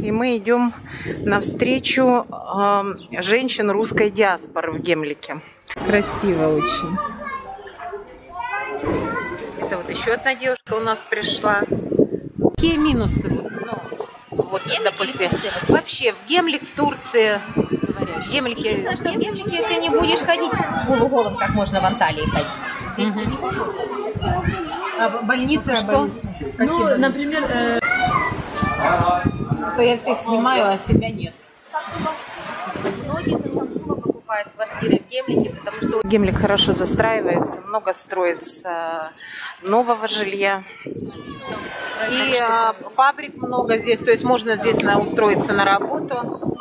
и мы идем навстречу женщин русской диаспоры в Гемлике. Красиво очень. Это вот еще одна девушка у нас пришла. Какие минусы? Вот, допустим, вообще в Гемлик, в Турции, в Гемлике... Единственное, что в Гемлике ты не будешь ходить полуголым, как можно в Анталии ходить. Здесь ты не будешь. А больница что? Ну, например... То я всех снимаю, а себя нет. Многие из Стамбула покупают квартиры в Гемлике, потому что... Гемлик хорошо застраивается, много строится нового жилья. И фабрик много здесь, то есть можно здесь устроиться на работу.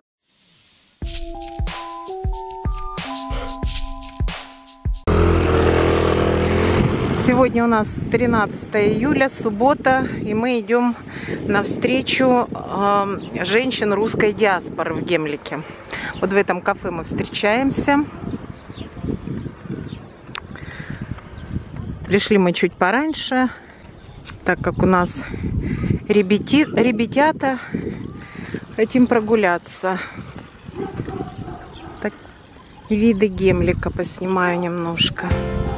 Сегодня у нас 13 июля, суббота, и мы идем навстречу женщин русской диаспоры в Гемлике. Вот в этом кафе мы встречаемся. Пришли мы чуть пораньше, так как у нас ребятята, хотим прогуляться. Так, виды Гемлика поснимаю немножко.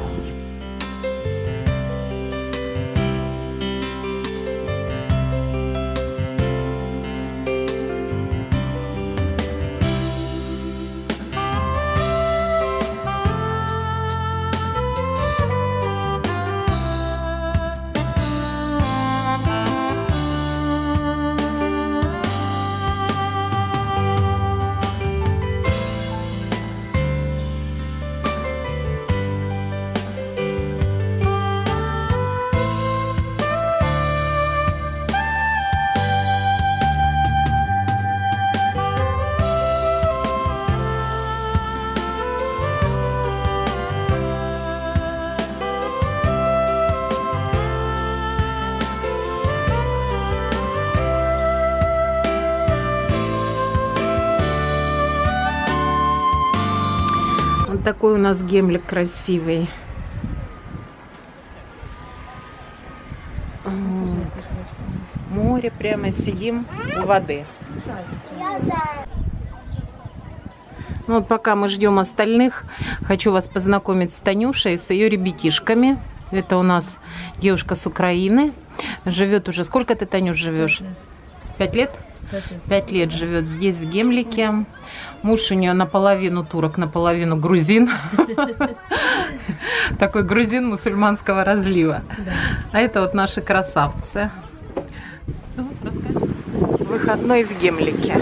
Вот такой у нас Гемлик красивый. Вот. Море, прямо сидим у воды. Ну, вот пока мы ждем остальных, хочу вас познакомить с Танюшей, с ее ребятишками. Это у нас девушка с Украины. Живет уже... Сколько ты, Танюш, живешь? 5 лет? 5 лет живет здесь, в Гемлике. Муж у нее наполовину турок, наполовину грузин. Такой грузин мусульманского разлива. А это вот наши красавцы. Расскажи. Выходной в Гемлике.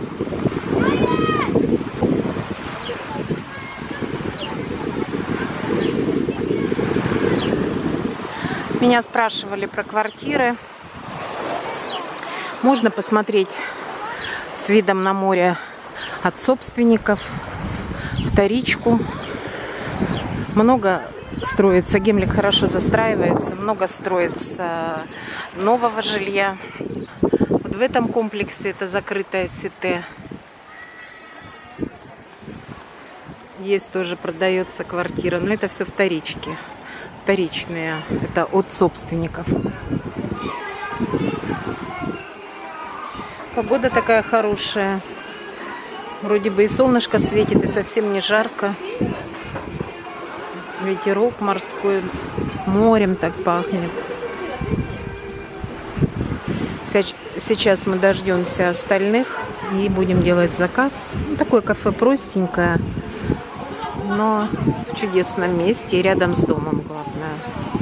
Меня спрашивали про квартиры. Можно посмотреть с видом на море от собственников, вторичку. Много строится, Гемлик хорошо застраивается, много строится нового жилья. Вот в этом комплексе это закрытая сите. Есть тоже, продается квартира, но это все вторички. Вторичные, это от собственников. Погода такая хорошая. Вроде бы и солнышко светит, и совсем не жарко. Ветерок морской, морем так пахнет. Сейчас мы дождемся остальных и будем делать заказ. Такое кафе простенькое, но в чудесном месте и рядом с домом, главное.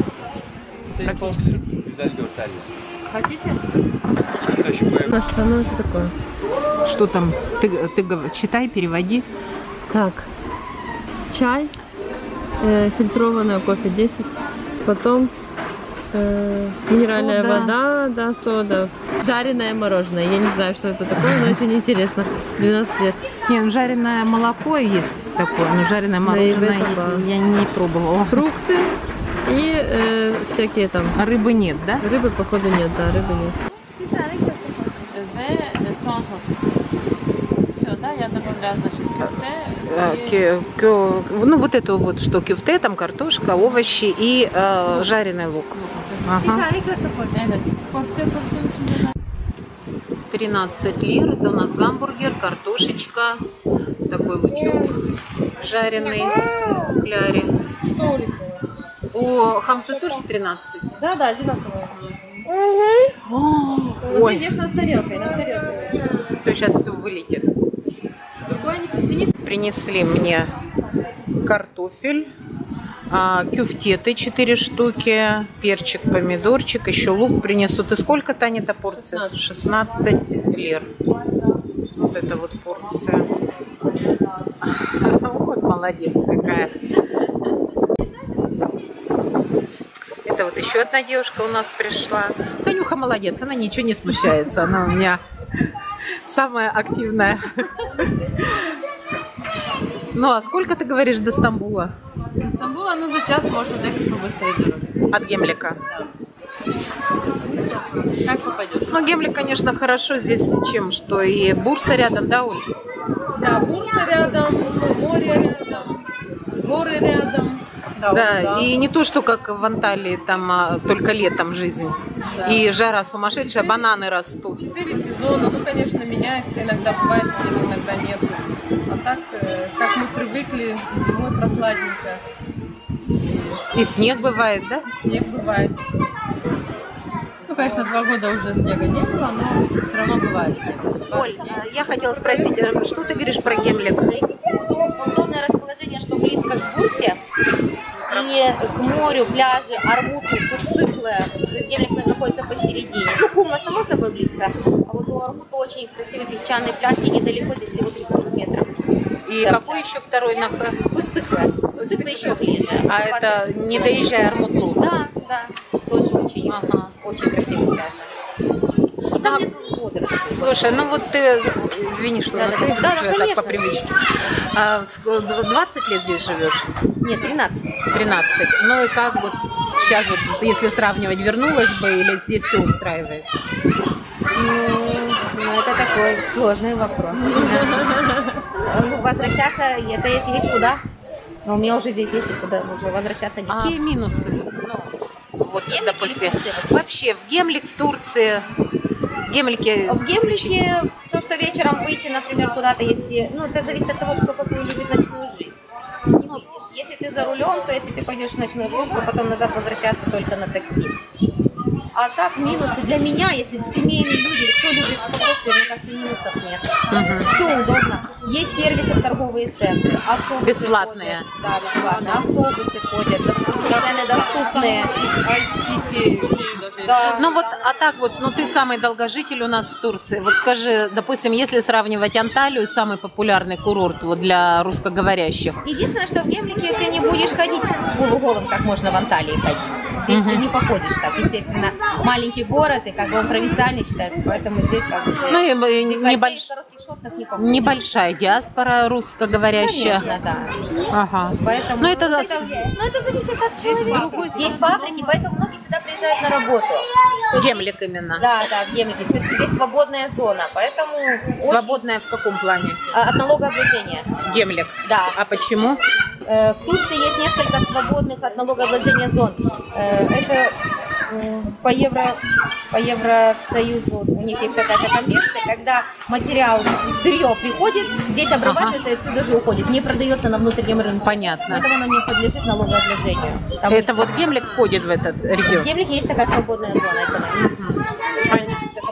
Хотите? На что оно это такое? Что там? Ты читай, переводи. Так, чай, фильтрованное кофе 10, потом минеральная сода. вода, да, сода, жареное мороженое. Я не знаю, что это такое, но очень интересно. 12 лет. Не, ну, жареное молоко есть такое, но жареное мороженое я не пробовала. Фрукты и всякие там. А рыбы нет, да? Рыбы, походу, нет, да, рыбы нет. Все, да, я добавляю, значит, Ну, вот это вот, что кюфте, там картошка, овощи и жареный лук. Ага. 13 лир. Это у нас гамбургер, картошечка, такой лучок жареный в кляре. У хамсы тоже 13? Да, одинаковые. Ой, Ешь над тарелкой, над тарелкой. то сейчас все вылетит. Принесли мне картофель, кюфтеты 4 штуки, перчик, помидорчик, еще лук принесут. И сколько, Таня, эта порция? 16 лир. Вот это вот порция. Вот молодец какая. Это вот еще одна девушка у нас пришла. Танюха молодец, она ничего не смущается. Она у меня самая активная. Ну, а сколько, ты говоришь, до Стамбула? До Стамбула, ну, за час можно доехать по быстрой дороге. От Гемлика? Да. Как попадешь? Ну, Гемлик, конечно, хорошо здесь чем, что и Бурса рядом, да, Оль? Да, Бурса рядом, море рядом, горы рядом. Да, и не то, что как в Анталии, там только летом жизнь. Да. И жара сумасшедшая, бананы растут. 4 сезона, ну, конечно, меняется, иногда бывает снег, иногда нет. А так, как мы привыкли, зимой прохладненько. И снег бывает, да? Снег бывает. Ну, конечно, 2 года уже снега не было, но все равно бывает снег. Оль, я хотела спросить, что ты говоришь про Гемлик? Удобное расположение, что близко к Бурсе и к морю, пляжи, Армуты, Фыстыклая. То есть Гемлик находится посередине. Ну, Кумла, само собой, близко. А вот у Армута очень красивый песчаный пляж и недалеко, здесь всего 30 метров. И Да. какой еще второй на Ф? Фыстыклая. Фыстыклая еще ближе. А это не доезжая Армутлу? Да, да. Тоже очень, Ага. очень красивый пляж. И там нет водорослей. Слушай, ну вот ты, извини, что Да, на да, ты да, уже да, так конечно. по привычке. 20 лет здесь живешь? Нет, 13. 13. Ну и как вот сейчас, вот, если сравнивать, вернулась бы или здесь все устраивает? Ну, это такой сложный вопрос. Ну, возвращаться, это если есть куда. Но у меня уже здесь есть куда, уже возвращаться нет. Какие минусы? Ну, вот, Гемлик допустим, или Турция? вообще в Гемлик, в Турции, в Гемлике... В Гемлике то, что вечером выйти, например, куда-то, если... Ну, это зависит от того, кто какую любит ночную жизнь. Не выйдешь. Если ты за рулем, то если ты пойдешь в ночную клуб, то потом назад возвращаться только на такси. А так, минусы для меня, если семейные люди, кто любит спокойствие, мне кажется, минусов нет. Все удобно. Есть сервисы, торговые центры, автобусы Бесплатные. ходят. Да, бесплатно. Автобусы ходят, цены доступные. Да. Ну вот, а так вот, ну ты самый долгожитель у нас в Турции. Вот скажи, допустим, если сравнивать Анталию, самый популярный курорт вот для русскоговорящих. Единственное, что в Гемлике ты не будешь ходить полуголым, как можно в Анталии ходить. Здесь ты не походишь так. Естественно, маленький город, и как бы он провинциальный считается, поэтому здесь как бы... Ну и в коротких шортах не походишь. небольшая диаспора русскоговорящая. Конечно, да. Ага. Поэтому, Ну, это это зависит от человека. Здесь фабрики, поэтому многие сюда приезжают на работу. Гемлик именно. Да, да, в Гемлике. Все-таки здесь свободная зона, поэтому... Свободная в каком плане? От налогообложения. Гемлик. Да. А почему? В Турции есть несколько свободных от налогообложения зон. Это по Евросоюзу у них есть какая-то конвенция, когда материал, сырье приходит, здесь обрабатывается и отсюда же уходит, не продается на внутреннем рынке. Понятно. Поэтому оно не подлежит налогообложению. Там Это вот Гемлик входит в этот в регион. Гемлике есть такая свободная зона экономическая.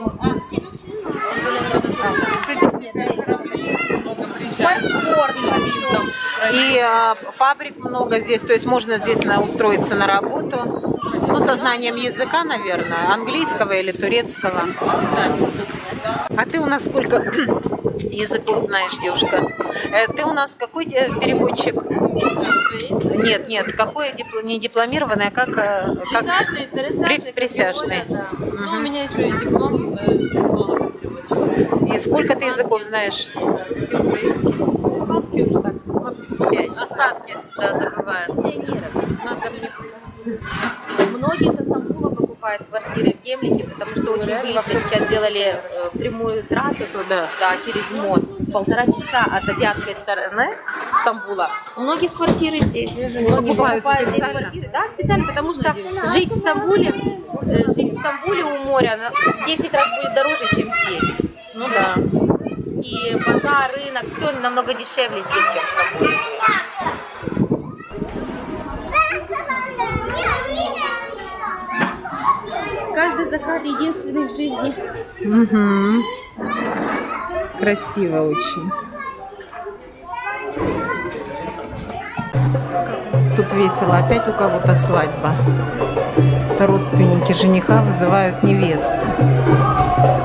И фабрик много здесь, то есть можно здесь устроиться на работу. Ну, со знанием языка, наверное, английского или турецкого. А ты у нас сколько языков знаешь, девушка? Ты у нас какой переводчик? Нет, какой не дипломированный, а как присяжный. Да. Ну, у меня еще и диплом переводчика. И сколько ты языков знаешь? Испанский уж так. 5. Остатки, да, забывают. Многие со Стамбула покупают квартиры в Гемлике, потому что очень близко сейчас сделали прямую трассу Да. через мост. 1,5 часа от азиатской стороны Стамбула. У многих квартиры здесь. Многие Покупают покупают здесь специально? квартиры. Да, специально, потому что жить в Стамбуле у моря в 10 раз будет дороже, чем здесь. базар, рынок, все намного дешевле здесь, чем в Стамбуле. Каждый закат единственный в жизни. Угу. Красиво очень. Тут весело. Опять у кого-то свадьба. Это родственники жениха вызывают невесту.